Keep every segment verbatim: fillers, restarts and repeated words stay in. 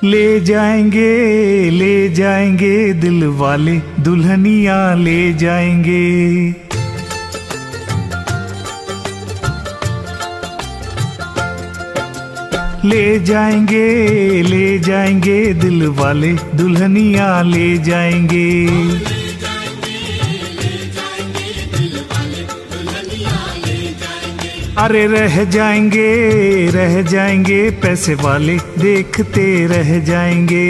ले जाएंगे ले जाएंगे दिल वाले दुल्हनिया ले जाएंगे। ले जाएंगे ले जाएंगे दिल वाले दुल्हनिया ले जाएंगे। अरे रह जाएंगे रह जाएंगे पैसे वाले देखते रह जाएंगे।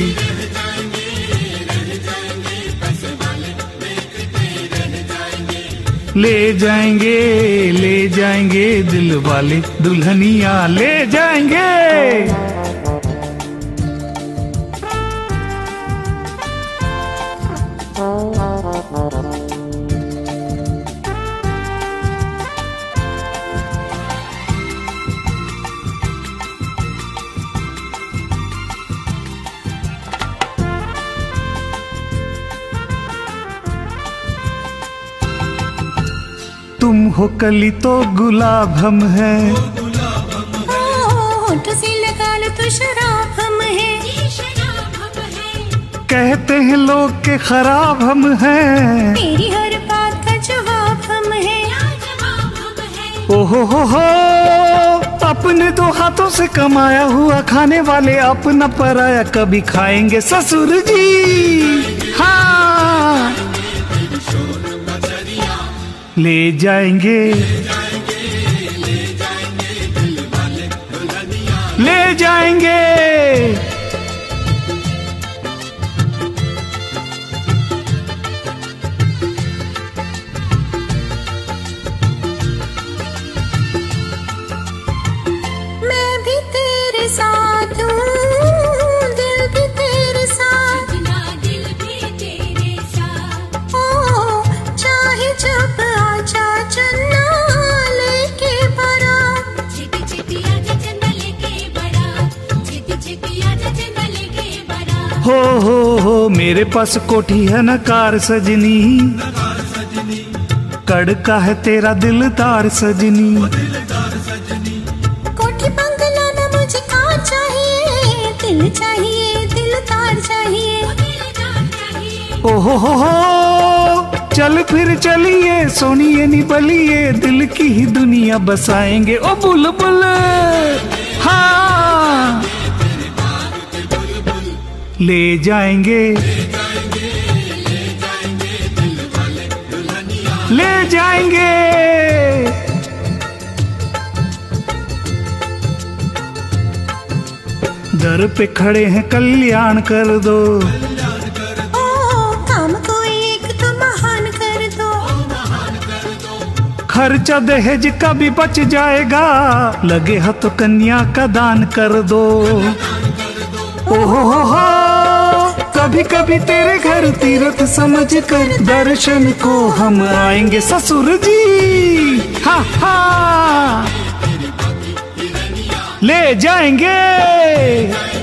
ले जाएंगे ले जाएंगे दिल वाले दुल्हनिया ले जाएंगे। तुम हो कली तो गुलाब हम है, होठ से लगा लो तो शराब हम है। कहते हैं लोग के खराब हम हैं, तेरी हर बात का जवाब हम है। ओहो हो हो अपने दो हाथों से कमाया हुआ खाने वाले अपना पराया कभी खाएंगे ससुर जी। हाँ ले जाएंगे ले जाएंगे। मैं भी तेरे साथ हूँ, दिल भी तेरे साथ, दिल भी तेरे साथ। ओ चाहे जब आजा चन्ना लेके बारात, छिपी छिपी आजा चन्ना लेके बारात, छिपी छिपी आजा चन्ना लेके बारात। हो हो हो मेरे पास कोठी है न कार सजनी, कड़का है तेरा दिलदार सजनी। कोठी बंगला ना मुझे कार चाहिए, दिल चाहिए दिलदार चाहिए। ओहो हो हो चल फिर चलिए सोनिए नी बलिए दिल की ही दुनिया बसाएंगे ओ बुलबुल। हाँ ले जाएंगे ले जाएंगे। दर पे खड़े हैं कल्याण कर दो, खर्चा दहेज का भी बच जाएगा, लगे हाथ तो कन्या का दान कर दो। ओहो हो हो कभी कभी तेरे घर तीर्थ समझ कर दर्शन को हम आएंगे ससुर जी। हा हा ले जाएंगे।